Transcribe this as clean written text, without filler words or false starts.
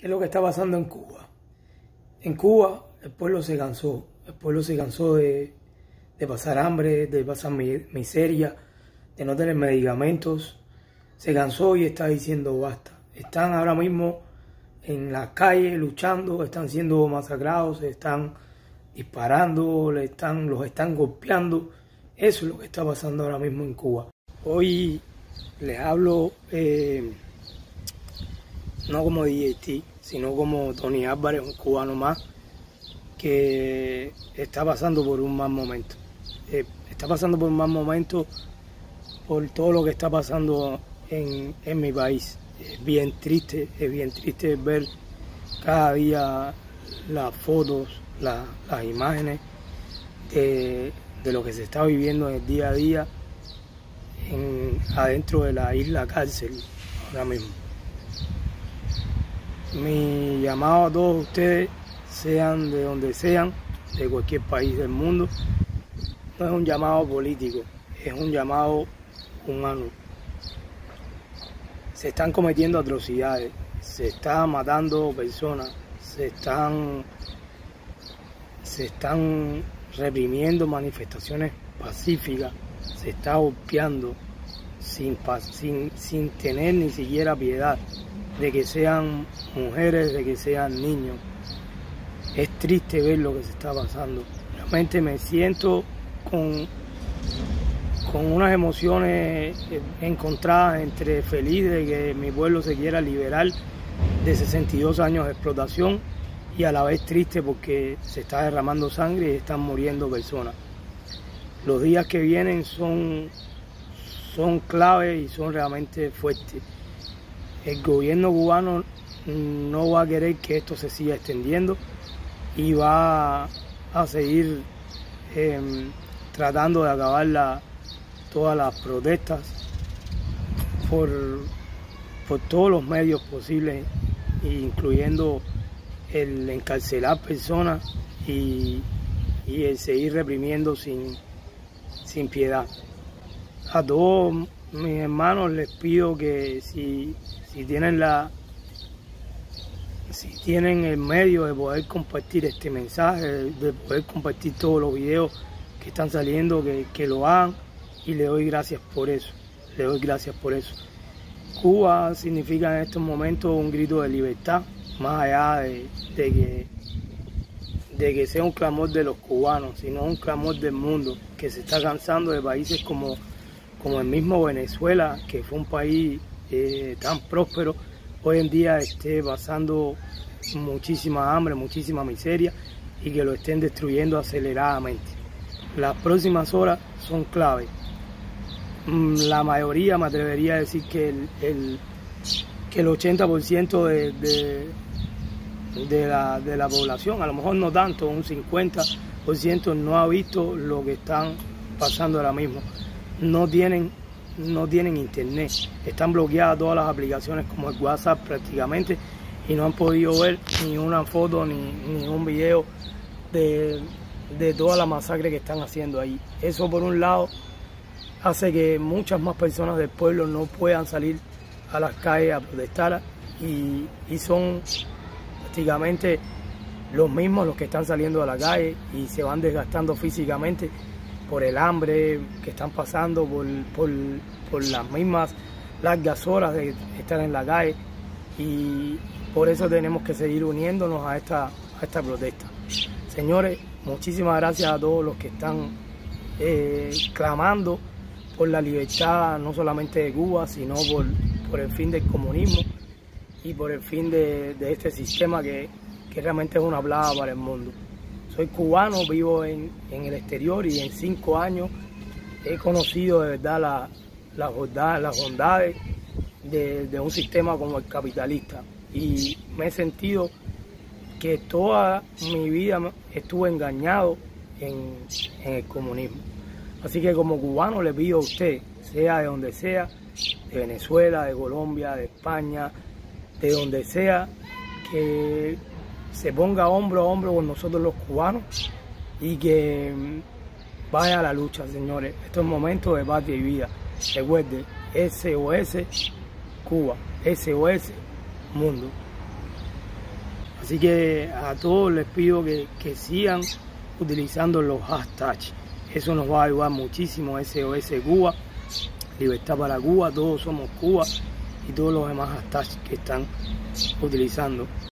¿Qué es lo que está pasando en Cuba? En Cuba el pueblo se cansó. El pueblo se cansó de pasar hambre, de pasar miseria, de no tener medicamentos. Se cansó y está diciendo basta. Están ahora mismo en las calles luchando, están siendo masacrados, se están disparando, los están golpeando. Eso es lo que está pasando ahora mismo en Cuba. Hoy les hablo no como DJT, sino como Tony Álvarez, un cubano más que está pasando por un mal momento. Está pasando por un mal momento por todo lo que está pasando en mi país. Es bien triste ver cada día las fotos, las imágenes de lo que se está viviendo en el día a día adentro de la isla cárcel ahora mismo. Mi llamado a todos ustedes, sean de donde sean, de cualquier país del mundo, no es un llamado político, es un llamado humano. Se están cometiendo atrocidades, se están matando personas, se están reprimiendo manifestaciones pacíficas, se está golpeando sin tener ni siquiera piedad, de que sean mujeres, de que sean niños. Es triste ver lo que se está pasando. Realmente me siento con unas emociones encontradas, entre feliz de que mi pueblo se quiera liberar de 62 años de explotación y a la vez triste porque se está derramando sangre y están muriendo personas. Los días que vienen son claves y son realmente fuertes. El gobierno cubano no va a querer que esto se siga extendiendo y va a seguir tratando de acabar todas las protestas por todos los medios posibles, incluyendo el encarcelar personas y el seguir reprimiendo sin piedad. A todos mis hermanos les pido que si tienen el medio de poder compartir este mensaje, de poder compartir todos los videos que están saliendo, que lo hagan, y le doy gracias por eso. Le doy gracias por eso. Cuba significa en estos momentos un grito de libertad, más allá de que sea un clamor de los cubanos, sino un clamor del mundo, que se está cansando de países como el mismo Venezuela, que fue un país tan próspero, hoy en día esté pasando muchísima hambre, muchísima miseria y que lo estén destruyendo aceleradamente. Las próximas horas son clave. La mayoría, me atrevería a decir que el 80% de la población, a lo mejor no tanto, un 50% no ha visto lo que están pasando ahora mismo. No tienen internet, están bloqueadas todas las aplicaciones como el WhatsApp prácticamente y no han podido ver ni una foto ni un video de toda la masacre que están haciendo ahí. Eso por un lado hace que muchas más personas del pueblo no puedan salir a las calles a protestar y son prácticamente los mismos los que están saliendo a la calle y se van desgastando físicamente por el hambre que están pasando, por las mismas largas horas de estar en la calle, y por eso tenemos que seguir uniéndonos a esta protesta. Señores, muchísimas gracias a todos los que están clamando por la libertad, no solamente de Cuba, sino por el fin del comunismo y por el fin de este sistema que realmente es una plaga para el mundo. Soy cubano, vivo en el exterior y en 5 años he conocido de verdad las bondades de un sistema como el capitalista, y me he sentido que toda mi vida estuve engañado en el comunismo. Así que como cubano le pido a usted, sea de donde sea, de Venezuela, de Colombia, de España, de donde sea, que se ponga hombro a hombro con nosotros los cubanos y que vaya a la lucha, señores. Esto es momento de patria y vida. Recuerde, SOS Cuba, SOS Mundo. Así que a todos les pido que sigan utilizando los hashtags. Eso nos va a ayudar muchísimo. SOS Cuba, Libertad para Cuba, Todos Somos Cuba y todos los demás hashtags que están utilizando.